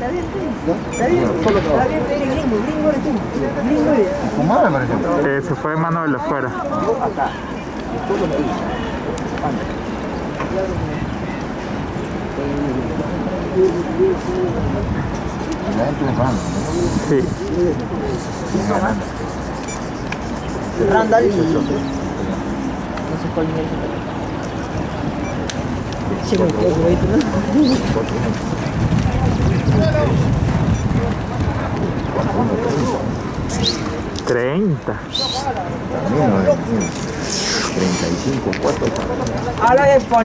Fumada, por ejemplo. Se fue Manuel afuera. La gente es random, Sí. Randall y... no sé cuál es. Se me quedó, güey, ¿no? 30. 35, 4. Habla de